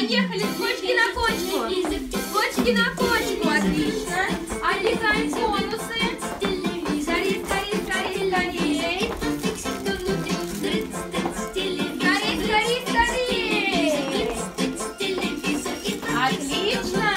Поехали, с кочки на кочку. С кочки на кочку, отлично. Отрезаем конусы. Скорее, скорее, скорее, скорее. Скорее, скорее, скорее. Отлично.